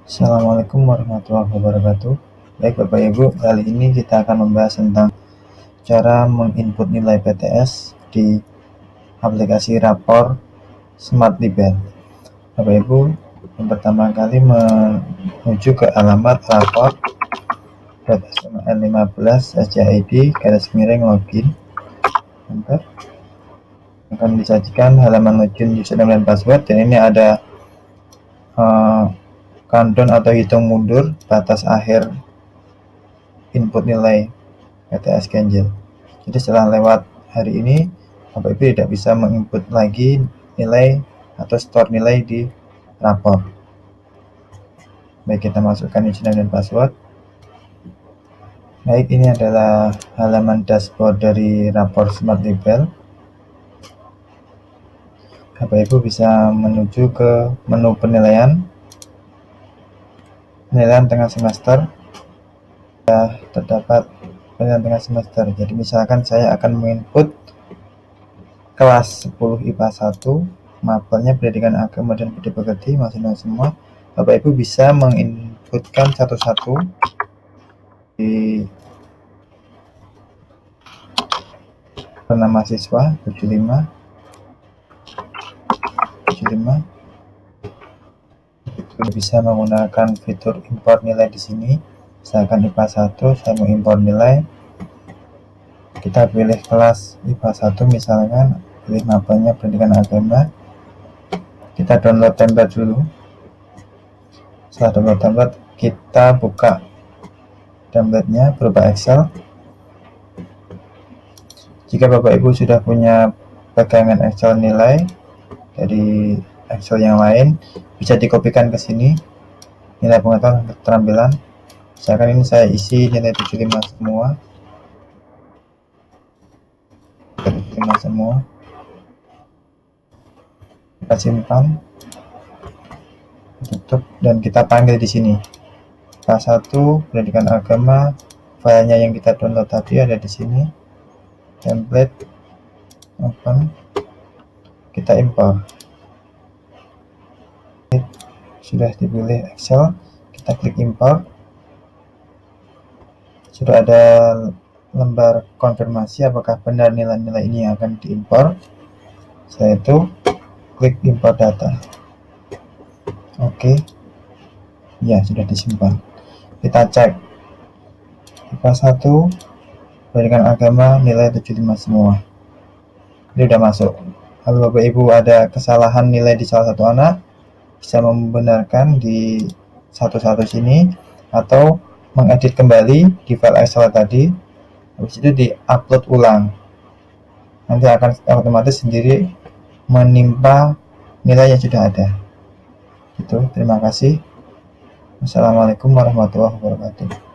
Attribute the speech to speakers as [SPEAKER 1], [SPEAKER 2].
[SPEAKER 1] Assalamualaikum warahmatullahi wabarakatuh. Baik Bapak Ibu, kali ini kita akan membahas tentang cara menginput nilai PTS di aplikasi rapor Smart Libel. Bapak Ibu, yang pertama kali menuju ke alamat rapor.smn15.sjid/login. Enter. Akan disajikan halaman login, username dan password, dan ini ada countdown atau hitung mundur batas akhir input nilai PTS ganjil. Jadi setelah lewat hari ini, Bapak Ibu tidak bisa menginput lagi nilai atau store nilai di rapor. Baik, kita masukkan username dan password. Baik, ini adalah halaman dashboard dari rapor Smart Libel. Bapak Ibu bisa menuju ke menu penilaian tengah semester. Terdapat penilaian tengah semester. Jadi misalkan saya akan menginput kelas 10 IPA 1, mapelnya pendidikan agama dan budi pekerti, masih semua. Bapak Ibu bisa menginputkan satu-satu di nama mahasiswa 75 bisa menggunakan fitur import nilai di sini. Misalkan IPA 1, saya mau import nilai, kita pilih kelas IPA 1, misalkan pilih mapelnya pendidikan agama, kita download template dulu. Setelah download template, kita buka templatenya berupa Excel. Jika Bapak Ibu sudah punya pegangan Excel nilai dari Excel yang lain, bisa dikopikan ke sini, nilai pengetahuan keterampilan. Misalkan ini saya isi nilai 75 semua, kita simpan, tutup, dan kita panggil di sini kelas 1 pendidikan agama. Filenya yang kita download tadi ada di sini, template, open, kita import. Sudah dipilih Excel, kita klik import. Sudah ada lembar konfirmasi apakah benar nilai-nilai ini yang akan diimpor. Setelah itu klik import data. Oke. Ya, sudah disimpan. Kita cek IPA 1 pendidikan agama nilai 75 semua. Ini sudah masuk. Lalu Bapak Ibu ada kesalahan nilai di salah satu anak, bisa membenarkan di satu-satu sini atau mengedit kembali di file Excel tadi, habis itu di-upload ulang. Nanti akan otomatis sendiri menimpa nilai yang sudah ada. Gitu. Terima kasih. Wassalamualaikum warahmatullahi wabarakatuh.